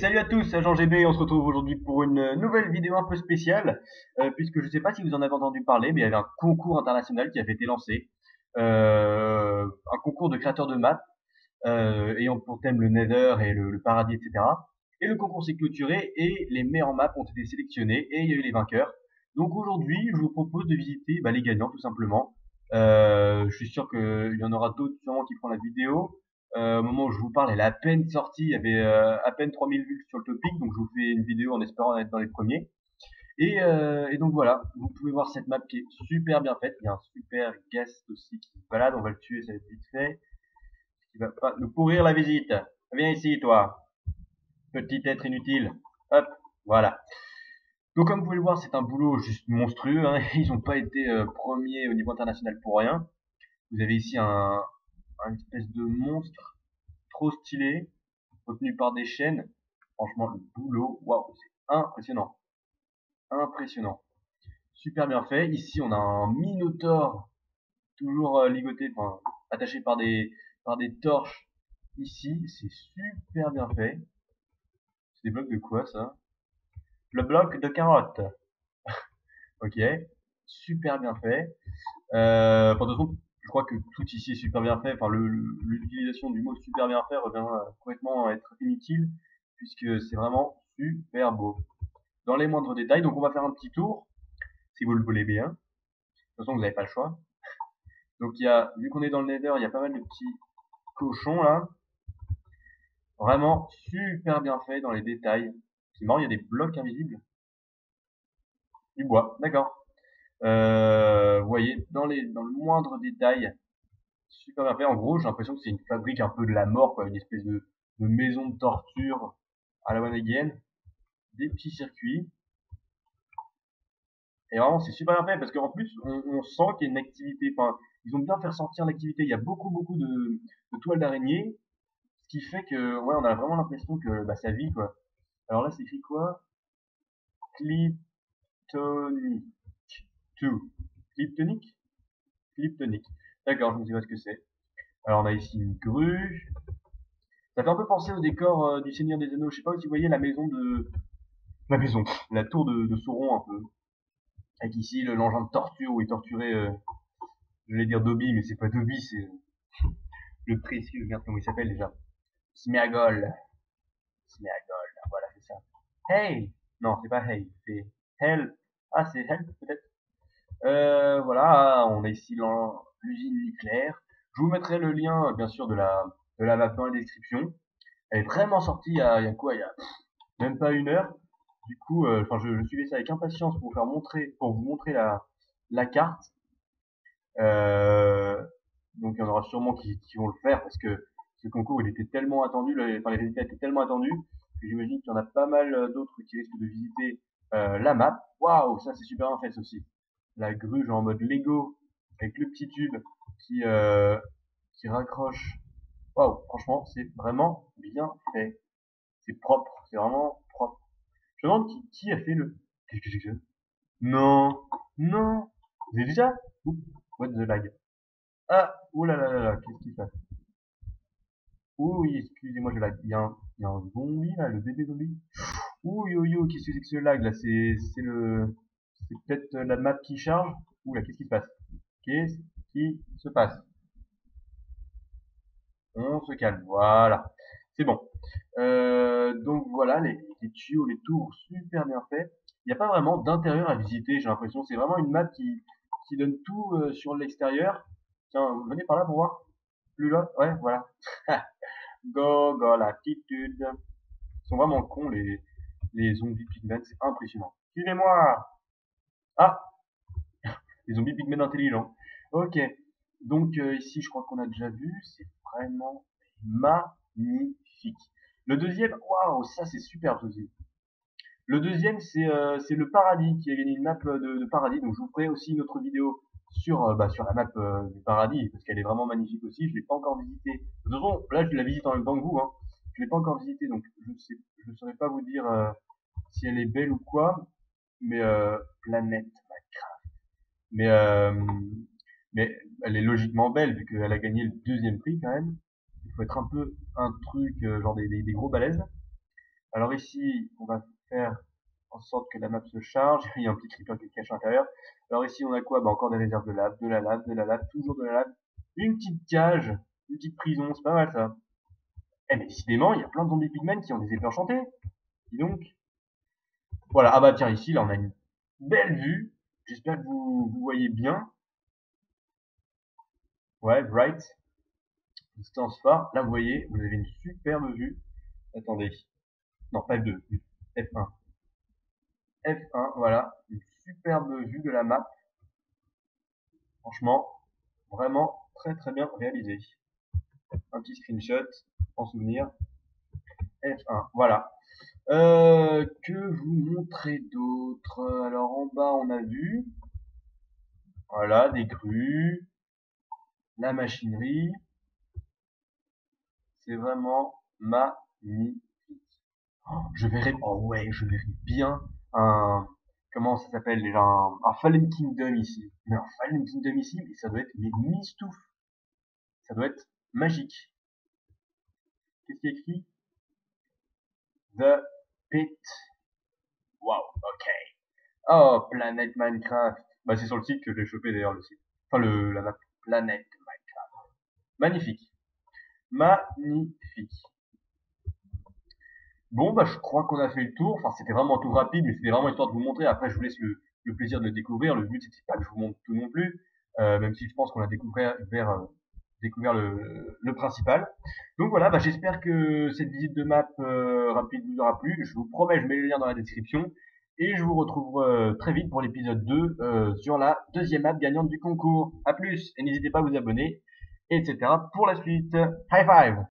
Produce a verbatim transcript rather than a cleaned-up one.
salut à tous, c'est Jean G B, on se retrouve aujourd'hui pour une nouvelle vidéo un peu spéciale, euh, puisque je ne sais pas si vous en avez entendu parler, mais il y avait un concours international qui avait été lancé, euh, un concours de créateurs de maps, euh, ayant pour thème le Nether et le, le paradis, et cetera. Et le concours s'est clôturé et les meilleures maps ont été sélectionnées et il y a eu les vainqueurs. Donc aujourd'hui, je vous propose de visiter bah, les gagnants tout simplement. Euh, je suis sûr qu'il y en aura d'autres sûrement qui feront la vidéo. Euh, au moment où je vous parle, elle est à peine sortie, il y avait euh, à peine trois mille vues sur le topic, donc je vous fais une vidéo en espérant être dans les premiers. Et, euh, et donc voilà, vous pouvez voir cette map qui est super bien faite. Il y a un super guest aussi qui se balade, on va le tuer, ça va être vite fait. Qui va pas nous pourrir la visite. Viens ici, toi, petit être inutile. Hop, voilà. Donc comme vous pouvez le voir, c'est un boulot juste monstrueux. Hein. Ils n'ont pas été euh, premiers au niveau international pour rien. Vous avez ici un, un espèce de monstre trop stylé, retenu par des chaînes. Franchement, le boulot, waouh, c'est impressionnant. Impressionnant. Super bien fait. Ici, on a un minotaure, toujours euh, ligoté, enfin, attaché par des, par des torches. Ici, c'est super bien fait. C'est des blocs de quoi, ça? Le bloc de carottes. Ok. Super bien fait. Euh, enfin, de toute façon, je crois que tout ici est super bien fait. Enfin, le- le- l'utilisation du mot super bien fait revient euh, complètement à être inutile, puisque c'est vraiment super beau. Dans les moindres détails, donc on va faire un petit tour, si vous le voulez bien. De toute façon, vous n'avez pas le choix. Donc il y a, vu qu'on est dans le Nether, il y a pas mal de petits cochons là. Vraiment super bien fait dans les détails. C'est marrant, il y a des blocs invisibles. Du bois, d'accord. Euh, vous voyez, dans les, dans le moindre détail, super bien fait. En gros, j'ai l'impression que c'est une fabrique un peu de la mort, quoi, une espèce de, de maison de torture à la one again. Des petits circuits. Et vraiment, c'est super bien fait parce qu'en plus, on, on sent qu'il y a une activité. Enfin, ils ont bien fait ressortir l'activité. Il y a beaucoup, beaucoup de, de toiles d'araignée, ce qui fait que, ouais, on a vraiment l'impression que bah, ça vit, quoi. Alors là, c'est écrit quoi? Cliptonique deux. Cliptonique? Cliptonique. D'accord, je ne sais pas ce que c'est. Alors on a ici une grue. Ça fait un peu penser au décor euh, du Seigneur des Anneaux. Je sais pas si vous voyez la maison de... La maison. La tour de, de Sauron, un peu. Avec ici le l'engin de torture où il torturait... Euh, je voulais dire Dobby, mais c'est pas Dobby, c'est le précieux. Merde, comment il s'appelle déjà? Smeagol. Smeagol, voilà, c'est ça. Hey! Non, c'est pas Hey, c'est Hell. Ah, c'est Hell, peut-être? Euh, voilà, on a ici l'usine nucléaire. Je vous mettrai le lien, bien sûr, de la, de la map dans la description. Elle est vraiment sortie il y a, il y a quoi? Il y a même pas une heure. Du coup, euh, enfin, je, je suivais ça avec impatience pour vous faire montrer, pour vous montrer la, la carte. Euh, donc, il y en aura sûrement qui, qui vont le faire parce que ce concours, il était tellement attendu, le- enfin, les résultats étaient tellement attendus que j'imagine qu'il y en a pas mal d'autres qui risquent de visiter euh, la map. Waouh, ça c'est super bien fait aussi. La grue, genre en mode Lego, avec le petit tube qui, euh, qui raccroche. Waouh, franchement, c'est vraiment bien fait. C'est propre, c'est vraiment propre. Je me demande qui, qui a fait le... Qu'est-ce que c'est que ça? Non, non. Vous avez vu ça? Oups, what the lag. Ah, ouh là là là là, qu'est-ce qu'il fait? Ouh, oui, excusez-moi, je lag. Il y a un, il y a un zombie là, le bébé zombie. Ouh, yo yo, qu'est-ce que c'est que ce lag là? C'est, c'est le, c'est peut-être la map qui charge. Ouh là, qu'est-ce qui se passe? Qu'est-ce qui se passe? On se calme, voilà. C'est bon. Euh, donc voilà, les, les tuyaux, les tours, super bien faits. Il n'y a pas vraiment d'intérieur à visiter, j'ai l'impression. C'est vraiment une map qui, qui donne tout euh, sur l'extérieur. Tiens, venez par là pour voir. Plus là, ouais, voilà. Go, go, l'attitude. Ils sont vraiment cons, les, les zombies pigmen, c'est impressionnant. Suivez-moi! Ah! Les zombies pigmen intelligents. Ok. Donc euh, ici, je crois qu'on a déjà vu. C'est vraiment magnifique. Le deuxième, waouh, ça c'est super aussi. Le deuxième, c'est euh, c'est le paradis qui a gagné une map euh, de, de paradis. Donc je vous ferai aussi une autre vidéo sur euh, bah, sur la map euh, du paradis parce qu'elle est vraiment magnifique aussi. Je l'ai pas encore visitée. De toute façon, là je la visite en même temps que vous. Hein. Je l'ai pas encore visitée, donc je sais, je saurais pas vous dire euh, si elle est belle ou quoi. Mais euh, planète Minecraft. Mais euh, mais elle est logiquement belle vu qu'elle a gagné le deuxième prix quand même. Il faut être un peu un truc euh, genre des, des, des gros balaises. Alors ici, on va faire en sorte que la map se charge. Il y a un petit creeper qui se cache à l'intérieur. Alors ici, on a quoi? Bah, encore des réserves de lave, de la lave, de la lave, toujours de la lave. Une petite cage, une petite prison, c'est pas mal ça. Eh mais décidément, il y a plein de zombies pigmen qui ont des épées enchantées. Dis donc. Voilà, ah bah tiens, ici, là, on a une belle vue. J'espère que vous, vous voyez bien. Ouais, bright. Distance phare. Là, vous voyez, vous avez une superbe vue. Attendez. Non, pas F deux. F un. F un, voilà. Une superbe vue de la map. Franchement, vraiment très très bien réalisé. Un petit screenshot en souvenir. F un, voilà. Euh, que vous montrer d'autre? Alors en bas, on a vu. Voilà, des grues. La machinerie. C'est vraiment magnifique. Oh, je verrais, oh ouais, je verrais bien un, comment ça s'appelle déjà, un, un Fallen Kingdom ici. Mais un Fallen Kingdom ici, mais ça doit être, mais mistouf. Ça doit être magique. Qu'est-ce qui est écrit? The Pit. Wow, ok. Oh, Planète Minecraft. Bah, c'est sur le site que j'ai chopé d'ailleurs le site. Enfin, le, la map. Planète Minecraft. Magnifique. Magnifique. Bon, bah, je crois qu'on a fait le tour. Enfin, c'était vraiment tout rapide, mais c'était vraiment histoire de vous montrer. Après, je vous laisse le, le plaisir de le découvrir. Le but, c'était pas que je vous montre tout non plus. Euh, même si je pense qu'on a découvert, vers, euh, découvert le, le principal. Donc voilà, bah, j'espère que cette visite de map euh, rapide vous aura plu. Je vous promets, je mets le lien dans la description. Et je vous retrouve euh, très vite pour l'épisode deux euh, sur la deuxième map gagnante du concours. A plus, et n'hésitez pas à vous abonner, et cetera pour la suite. High five!